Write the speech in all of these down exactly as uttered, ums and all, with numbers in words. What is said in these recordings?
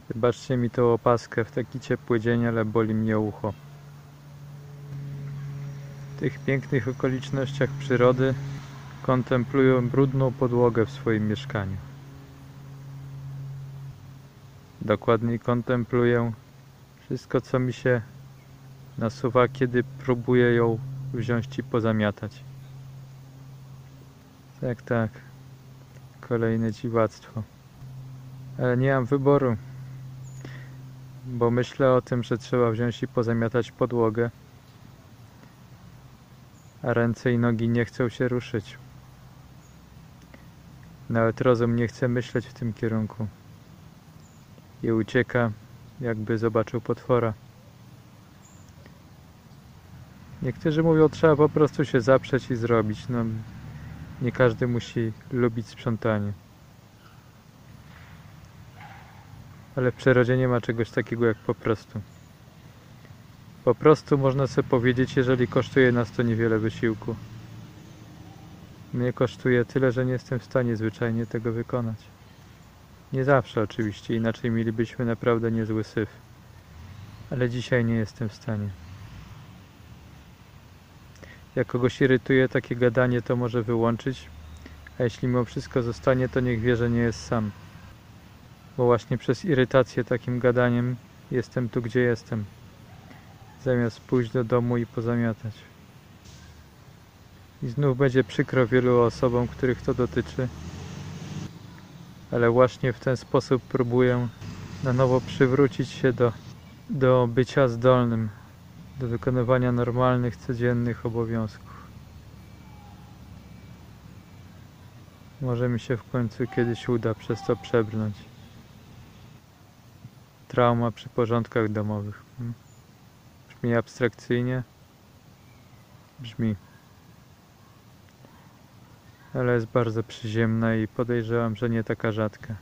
Wybaczcie mi tą opaskę w taki ciepły dzień, ale boli mnie ucho. W tych pięknych okolicznościach przyrody kontempluję brudną podłogę w swoim mieszkaniu. Dokładniej kontempluję wszystko, co mi się nasuwa, kiedy próbuję ją wziąć i pozamiatać. Tak, tak. Kolejne dziwactwo. Ale nie mam wyboru, bo myślę o tym, że trzeba wziąć i pozamiatać podłogę, a ręce i nogi nie chcą się ruszyć. Nawet rozum nie chce myśleć w tym kierunku i ucieka, jakby zobaczył potwora. Niektórzy mówią, trzeba po prostu się zaprzeć i zrobić. No, nie każdy musi lubić sprzątanie. Ale w przyrodzie nie ma czegoś takiego jak po prostu. Po prostu można sobie powiedzieć, jeżeli kosztuje nas to niewiele wysiłku. Mnie kosztuje tyle, że nie jestem w stanie zwyczajnie tego wykonać. Nie zawsze oczywiście, inaczej mielibyśmy naprawdę niezły syf. Ale dzisiaj nie jestem w stanie. Jak kogoś irytuje takie gadanie, to może wyłączyć, a jeśli mimo wszystko zostanie, to niech wie, że nie jest sam. Bo właśnie przez irytację takim gadaniem jestem tu, gdzie jestem. Zamiast pójść do domu i pozamiatać. I znów będzie przykro wielu osobom, których to dotyczy. Ale właśnie w ten sposób próbuję na nowo przywrócić się do, do bycia zdolnym, do wykonywania normalnych, codziennych obowiązków. Może mi się w końcu kiedyś uda przez to przebrnąć. Trauma przy porządkach domowych. Hmm? Brzmi abstrakcyjnie? Brzmi. Ale jest bardzo przyziemna i podejrzewam, że nie taka rzadka.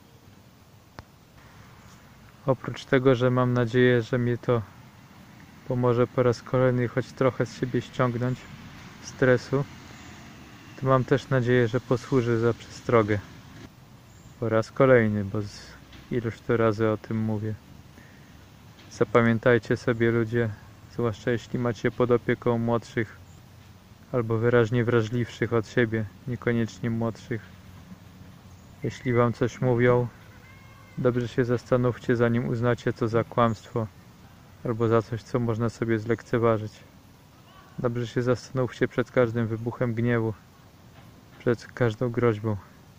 Oprócz tego, że mam nadzieję, że mi to pomoże po raz kolejny choć trochę z siebie ściągnąć stresu, to mam też nadzieję, że posłuży za przestrogę. Po raz kolejny, bo z iluż to razy o tym mówię. Zapamiętajcie sobie, ludzie, zwłaszcza jeśli macie pod opieką młodszych albo wyraźnie wrażliwszych od siebie, niekoniecznie młodszych. Jeśli wam coś mówią, dobrze się zastanówcie, zanim uznacie to za kłamstwo albo za coś, co można sobie zlekceważyć. Dobrze się zastanówcie przed każdym wybuchem gniewu, przed każdą groźbą.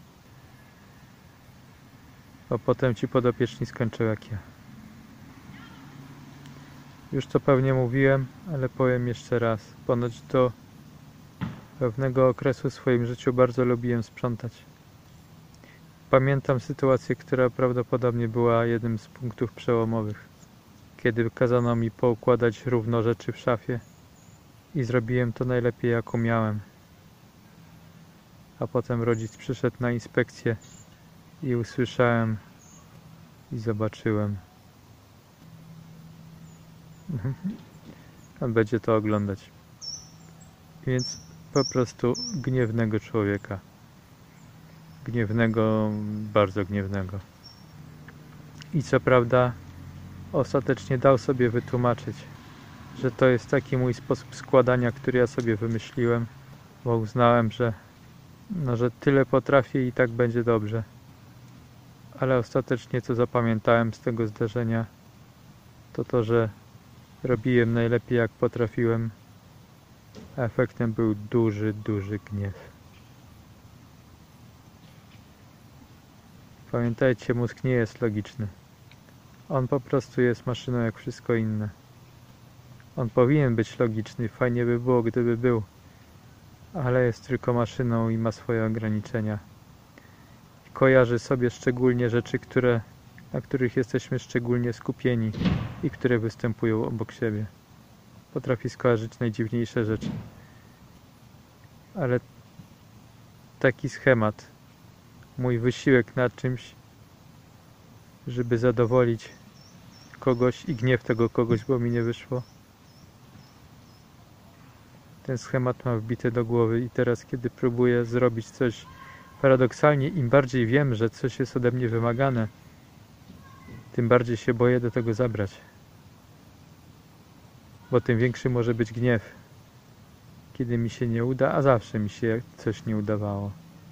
Bo potem ci podopieczni skończą jak ja. Już to pewnie mówiłem, ale powiem jeszcze raz. Ponoć do pewnego okresu w swoim życiu bardzo lubiłem sprzątać. Pamiętam sytuację, która prawdopodobnie była jednym z punktów przełomowych, kiedy kazano mi poukładać równo rzeczy w szafie i zrobiłem to najlepiej, jak umiałem. A potem rodzic przyszedł na inspekcję i usłyszałem i zobaczyłem. On będzie to oglądać. Więc po prostu gniewnego człowieka. Gniewnego, bardzo gniewnego. I co prawda ostatecznie dał sobie wytłumaczyć, że to jest taki mój sposób składania, który ja sobie wymyśliłem, bo uznałem, że no, że tyle potrafię i tak będzie dobrze. Ale ostatecznie co zapamiętałem z tego zdarzenia, to to, że robiłem najlepiej jak potrafiłem, a efektem był duży, duży gniew. Pamiętajcie, mózg nie jest logiczny. On po prostu jest maszyną jak wszystko inne. On powinien być logiczny, fajnie by było, gdyby był, ale jest tylko maszyną i ma swoje ograniczenia. Kojarzy sobie szczególnie rzeczy, które, na których jesteśmy szczególnie skupieni i które występują obok siebie. Potrafi skojarzyć najdziwniejsze rzeczy. Ale taki schemat, mój wysiłek nad czymś, żeby zadowolić kogoś i gniew tego kogoś, bo mi nie wyszło. Ten schemat mam wbity do głowy i teraz, kiedy próbuję zrobić coś paradoksalnie, im bardziej wiem, że coś jest ode mnie wymagane, tym bardziej się boję do tego zabrać. Bo tym większy może być gniew, kiedy mi się nie uda, a zawsze mi się coś nie udawało.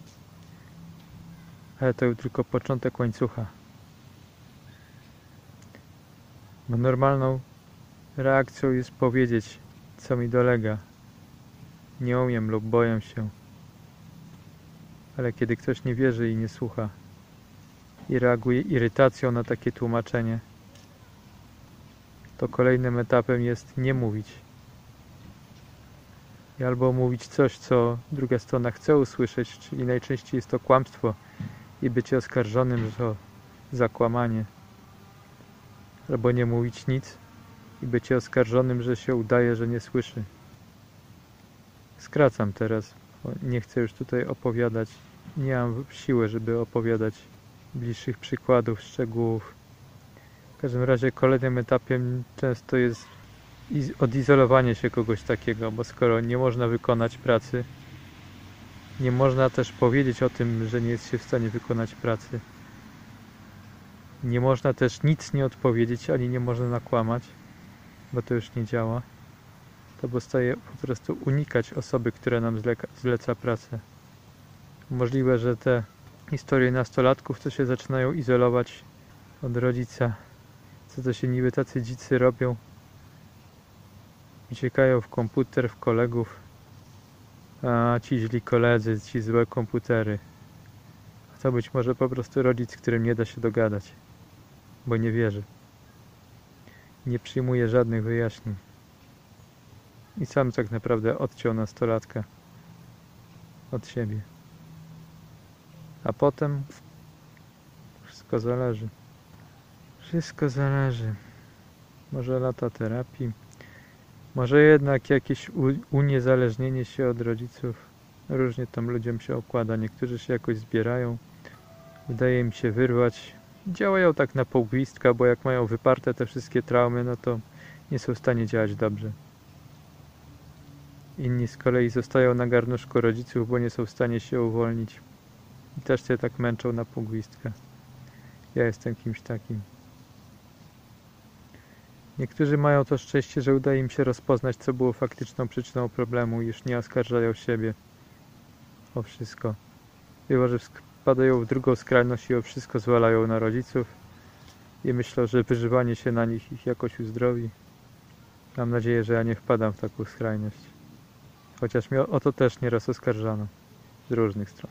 Ale to tylko początek łańcucha. Bo normalną reakcją jest powiedzieć, co mi dolega. Nie umiem lub boję się. Ale kiedy ktoś nie wierzy i nie słucha i reaguje irytacją na takie tłumaczenie, to kolejnym etapem jest nie mówić. I albo mówić coś, co druga strona chce usłyszeć, czyli najczęściej jest to kłamstwo i bycie oskarżonym o zakłamanie. Albo nie mówić nic i bycie oskarżonym, że się udaje, że nie słyszy. Skracam teraz, bo nie chcę już tutaj opowiadać. Nie mam siły, żeby opowiadać bliższych przykładów, szczegółów. W każdym razie kolejnym etapem często jest odizolowanie się kogoś takiego, bo skoro nie można wykonać pracy, nie można też powiedzieć o tym, że nie jest się w stanie wykonać pracy. Nie można też nic nie odpowiedzieć, ani nie można nakłamać, bo to już nie działa. To pozostaje po prostu unikać osoby, która nam zleca, zleca pracę. Możliwe, że te historie nastolatków, co się zaczynają izolować od rodzica, co to się niby tacy dzicy robią, uciekają w komputer, w kolegów, a ci źli koledzy, ci złe komputery. A to być może po prostu rodzic, z którym nie da się dogadać, bo nie wierzy. Nie przyjmuje żadnych wyjaśnień. I sam tak naprawdę odciął nastolatka od siebie. A potem wszystko zależy. Wszystko zależy. Może lata terapii, może jednak jakieś uniezależnienie się od rodziców. Różnie tam ludziom się układa. Niektórzy się jakoś zbierają, udaje im się wyrwać. Działają tak na pół gwizdka, bo jak mają wyparte te wszystkie traumy, no to nie są w stanie działać dobrze. Inni z kolei zostają na garnuszku rodziców, bo nie są w stanie się uwolnić. I też się tak męczą na pół gwizdka. Ja jestem kimś takim. Niektórzy mają to szczęście, że udaje im się rozpoznać, co było faktyczną przyczyną problemu i już nie oskarżają siebie o wszystko. Chyba że wpadają w drugą skrajność i o wszystko zwalają na rodziców i myślą, że wyżywanie się na nich ich jakoś uzdrowi. Mam nadzieję, że ja nie wpadam w taką skrajność. Chociaż mnie o to też nieraz oskarżano. Z różnych stron.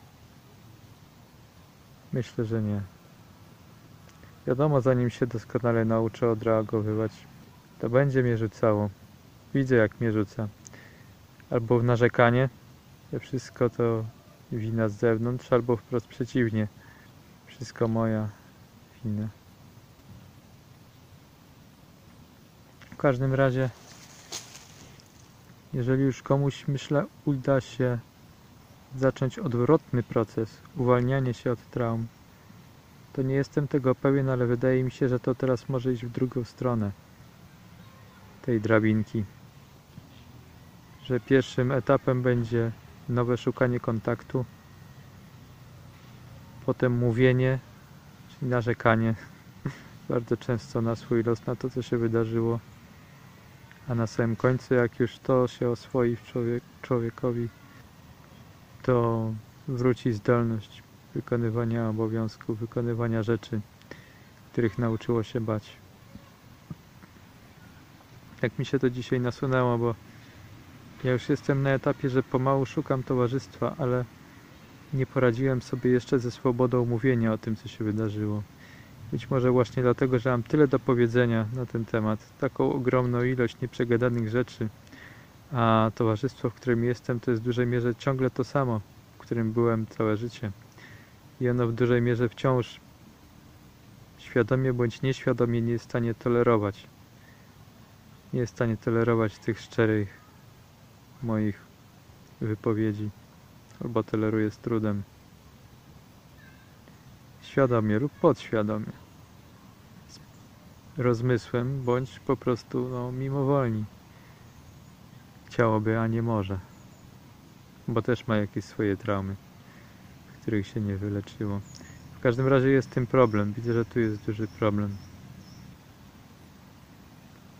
Myślę, że nie. Wiadomo, zanim się doskonale nauczę odreagowywać, to będzie mnie rzucało. Widzę, jak mnie rzuca. Albo w narzekanie, że wszystko to wina z zewnątrz, albo wprost przeciwnie. Wszystko moja wina. W każdym razie, jeżeli już komuś, myślę, uda się zacząć odwrotny proces, uwalnianie się od traum, to nie jestem tego pewien, ale wydaje mi się, że to teraz może iść w drugą stronę tej drabinki. Że pierwszym etapem będzie nowe szukanie kontaktu, potem mówienie, czyli narzekanie bardzo często na swój los, na to, co się wydarzyło, a na samym końcu, jak już to się oswoi w człowiek, człowiekowi, to wróci zdolność wykonywania obowiązków, wykonywania rzeczy, których nauczyło się bać. Jak mi się to dzisiaj nasunęło, bo ja już jestem na etapie, że pomału szukam towarzystwa, ale nie poradziłem sobie jeszcze ze swobodą mówienia o tym, co się wydarzyło. Być może właśnie dlatego, że mam tyle do powiedzenia na ten temat, taką ogromną ilość nieprzegadanych rzeczy, a towarzystwo, w którym jestem, to jest w dużej mierze ciągle to samo, w którym byłem całe życie. I ono w dużej mierze wciąż świadomie bądź nieświadomie nie jest w stanie tolerować. Nie jest w stanie tolerować tych szczerych moich wypowiedzi. Albo toleruje z trudem. Świadomie lub podświadomie. Z rozmysłem bądź po prostu no, mimowolni. Chciałoby, a nie może. Bo też ma jakieś swoje traumy, których się nie wyleczyło. W każdym razie jest tym problem. Widzę, że tu jest duży problem.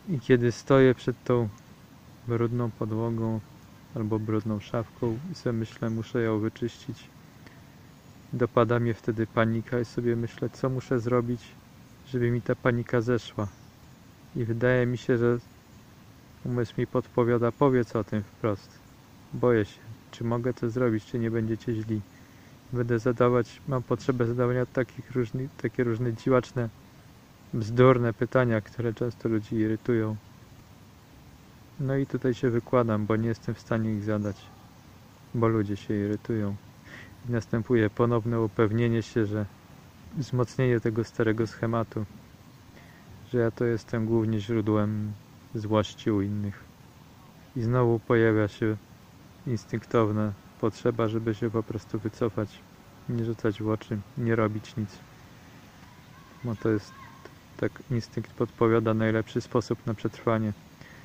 I kiedy stoję przed tą brudną podłogą albo brudną szafką i sobie myślę, muszę ją wyczyścić, dopada mnie wtedy panika i sobie myślę, co muszę zrobić, żeby mi ta panika zeszła. I wydaje mi się, że umysł mi podpowiada, powiedz o tym wprost. Boję się, czy mogę to zrobić, czy nie będziecie źli. Będę zadawać, mam potrzebę zadawania takich różnych, takie różne dziwaczne, bzdurne pytania, które często ludzi irytują. No i tutaj się wykładam, bo nie jestem w stanie ich zadać, bo ludzie się irytują. I następuje ponowne upewnienie się, że wzmocnienie tego starego schematu, że ja to jestem głównie źródłem złości u innych. I znowu pojawia się instynktowna potrzeba, żeby się po prostu wycofać, nie rzucać w oczy, nie robić nic. Bo to jest, tak instynkt podpowiada najlepszy sposób na przetrwanie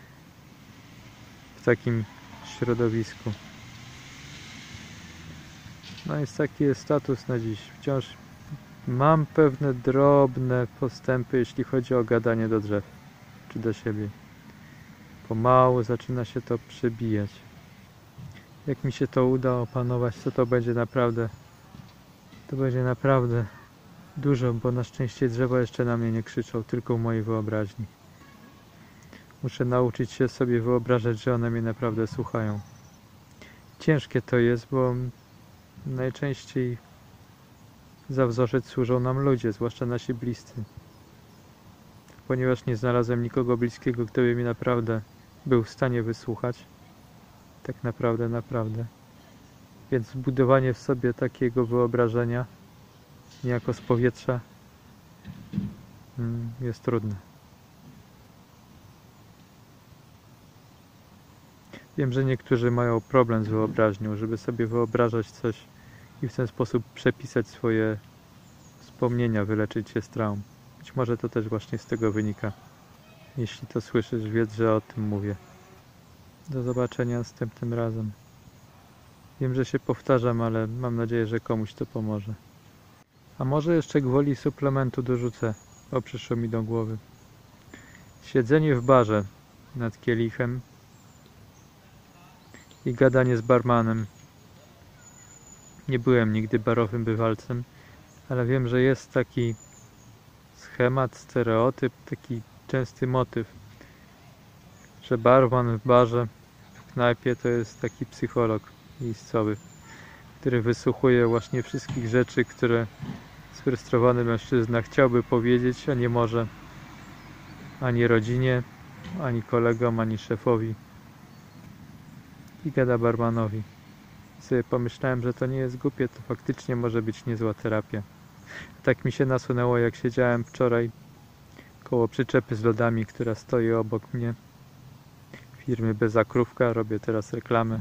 w takim środowisku. No więc taki jest status na dziś. Wciąż mam pewne drobne postępy, jeśli chodzi o gadanie do drzew, czy do siebie. Pomału zaczyna się to przebijać. Jak mi się to uda opanować, to to będzie naprawdę, to będzie naprawdę dużo, bo na szczęście drzewa jeszcze na mnie nie krzyczą, tylko w mojej wyobraźni. Muszę nauczyć się sobie wyobrażać, że one mnie naprawdę słuchają. Ciężkie to jest, bo najczęściej za wzorzec służą nam ludzie, zwłaszcza nasi bliscy. Ponieważ nie znalazłem nikogo bliskiego, kto by mi naprawdę był w stanie wysłuchać. Tak naprawdę, naprawdę. Więc zbudowanie w sobie takiego wyobrażenia, niejako z powietrza, jest trudne. Wiem, że niektórzy mają problem z wyobraźnią, żeby sobie wyobrażać coś i w ten sposób przepisać swoje wspomnienia, wyleczyć się z traum. Być może to też właśnie z tego wynika. Jeśli to słyszysz, wiedz, że o tym mówię. Do zobaczenia następnym razem. Wiem, że się powtarzam, ale mam nadzieję, że komuś to pomoże. A może jeszcze gwoli suplementu dorzucę, bo przyszło mi do głowy. Siedzenie w barze nad kielichem i gadanie z barmanem. Nie byłem nigdy barowym bywalcem, ale wiem, że jest taki schemat, stereotyp, taki częsty motyw, że barman w barze, w knajpie to jest taki psycholog miejscowy, który wysłuchuje właśnie wszystkich rzeczy, które sfrustrowany mężczyzna chciałby powiedzieć, a nie może ani rodzinie, ani kolegom, ani szefowi, i gada barmanowi. I sobie pomyślałem, że to nie jest głupie, to faktycznie może być niezła terapia. Tak mi się nasunęło, jak siedziałem wczoraj koło przyczepy z lodami, która stoi obok mnie, firmy Bezakrówka, robię teraz reklamę.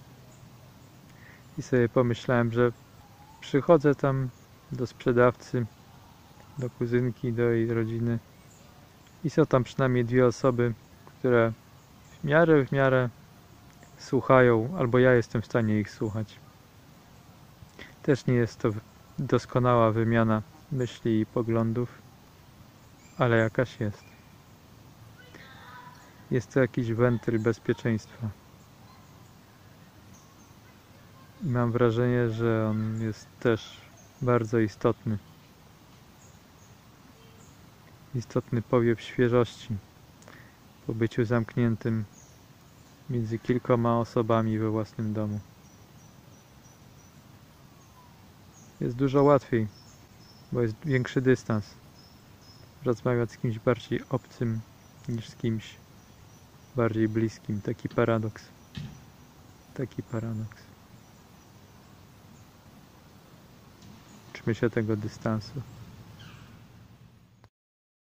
I sobie pomyślałem, że przychodzę tam do sprzedawcy, do kuzynki, do jej rodziny i są tam przynajmniej dwie osoby, które w miarę, w miarę słuchają, albo ja jestem w stanie ich słuchać. Też nie jest to doskonała wymiana myśli i poglądów, ale jakaś jest. Jest to jakiś wentyl bezpieczeństwa. I mam wrażenie, że on jest też bardzo istotny. Istotny powiew świeżości po byciu zamkniętym między kilkoma osobami we własnym domu. Jest dużo łatwiej, bo jest większy dystans. Rozmawiać z kimś bardziej obcym niż z kimś bardziej bliskim. Taki paradoks. Taki paradoks. Uczmy się tego dystansu.